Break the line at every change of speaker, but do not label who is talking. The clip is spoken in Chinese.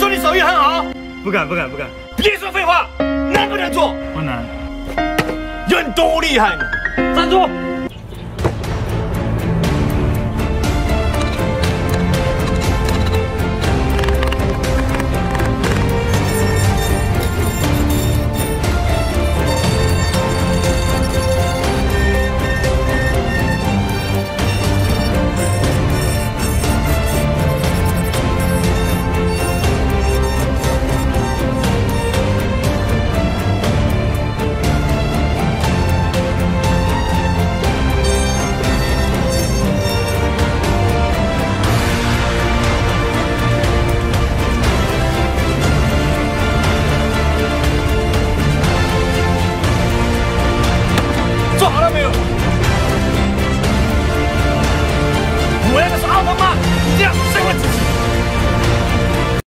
说你手艺很好？
不敢不敢不敢，
别说废话，难不难做？
不难。
人多厉害呢？
站住！